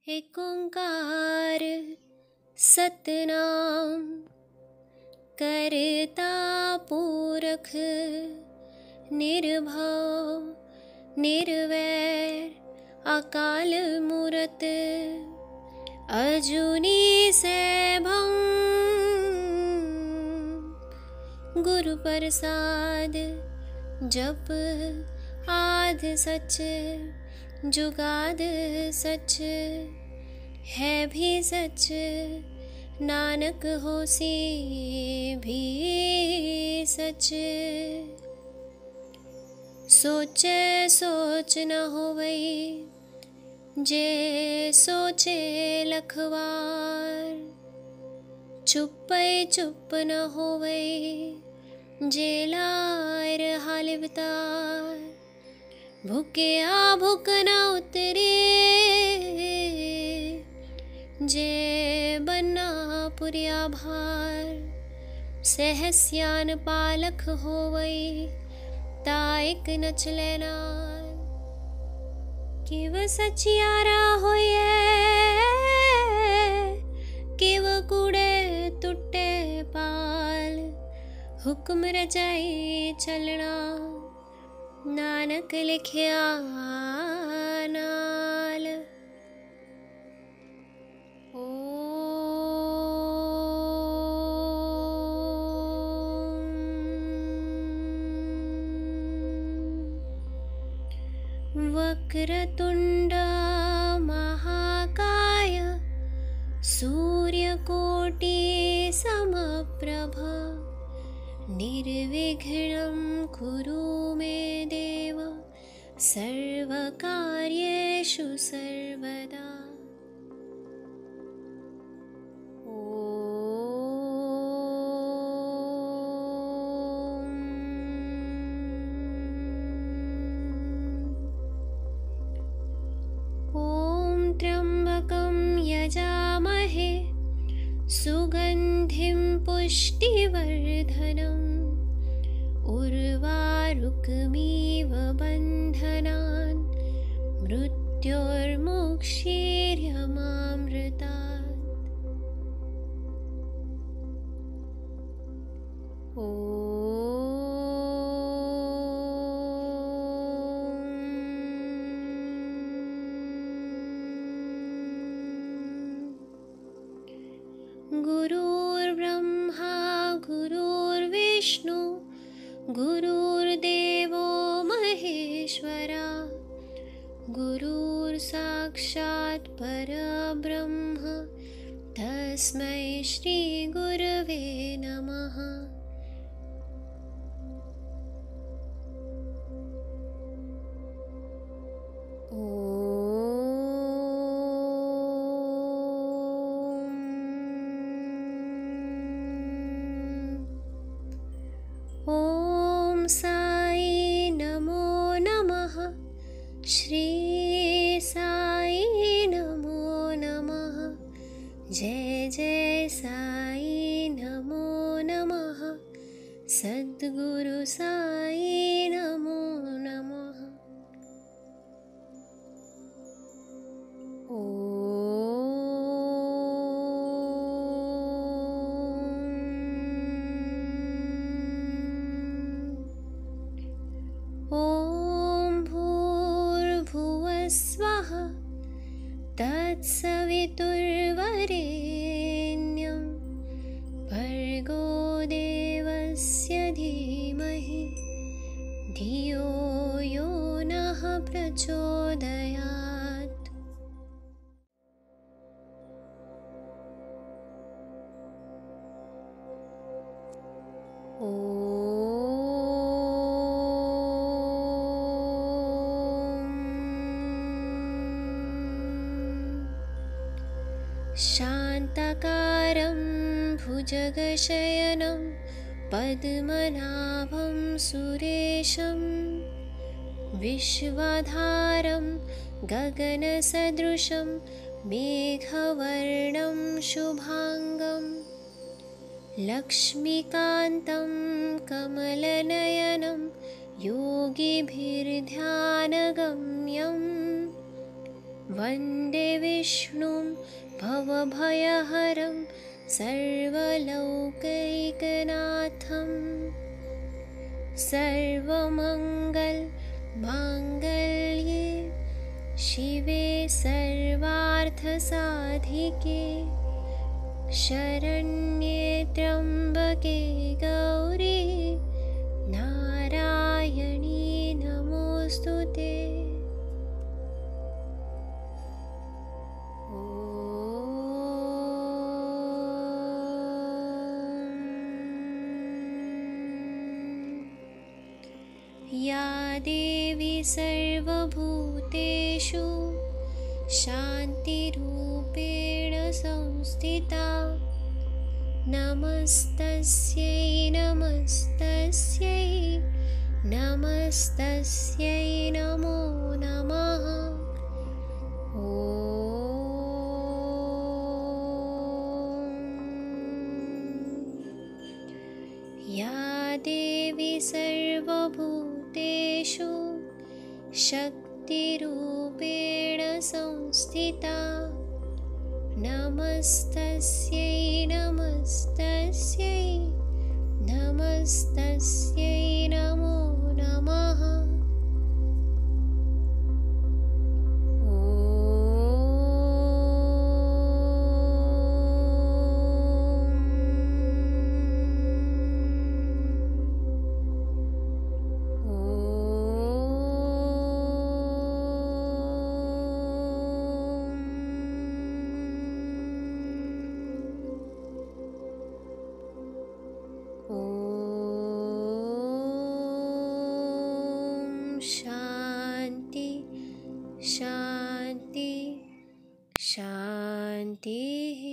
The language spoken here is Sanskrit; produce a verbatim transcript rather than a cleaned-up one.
एक ओंकार सतनाम करता पुरख निर्भव निर्वैर अकाल मूरत अजूनी सैभं गुरु प्रसाद जप आद सच जुगाद सच है भी सच नानक होसी भी सच। सोचे सोच न होवई जे सोचे लखवार चुप्पै चुप न होवई जे लार हालिवतार भूकिया भूख न उतरे जे बन्ना पुरिया भार सहस्यान पालक होवई ताइक न चलेनार किव सचियारा होये किव कूड़े टुटे पाल हुक्म रजाई चलना नानक लिखिया नाल। वक्रतुंड महाकाय सूर्यकोटि समप्रभा निर्विघ्नं कुरु मे देव सर्वकार्येषु सर्वदा। ॐ त्र्यंबकं यजामहे सुगंधिं पुष्टिवर्धनम् उर्वारुकमिव बन्धनान् मृत्योर्मुक्षीर्यमामृतात्। गुरुर्ब्रह्मा गुरुर्विष्णु गुरुर्देवो महेश्वरा गुरुर्साक्षात् परब्रह्म तस्मै श्री गुरवे नमः। ॐ साई नमो नमः श्री साई नमो नमः जय जय साई नमो नमः सद्गुरु साई नमो नमः। ॐ भूर्भुवस्वः तत्सवितुर्वरेण्यं भर्गो देवस्य धीमहि धियो यो नः प्रचोदयात्। शान्ताकारं भुजगशयनं पद्मनाभं सुरेशं विश्वधारं गगनसदृशं मेघवर्णं शुभांगं लक्ष्मीकान्तं कमलनयनं योगिभिर्ध्यानगम्यं वन्दे विष्णुं भवभयहरं सर्वलोकैकनाथं। सर्वमङ्गलमाङ्गल्ये शिवे सर्वार्थसाधिके शरण्ये त्र्यम्बके गौरी नारायणी नमोऽस्तुते। या देवी सर्वभूतेषु शान्तिरूपेण संस्थिता नमस्तस्यै नमस्तस्यै नमस्तस्यै नमो नमः। ॐ या देवी सर्वभूतेषु शक्तिरूपेण संस्थिता नमस्तस्यै नमस्तस्यै नमस्तस्यै नमो नमः। शांति शांति शांति।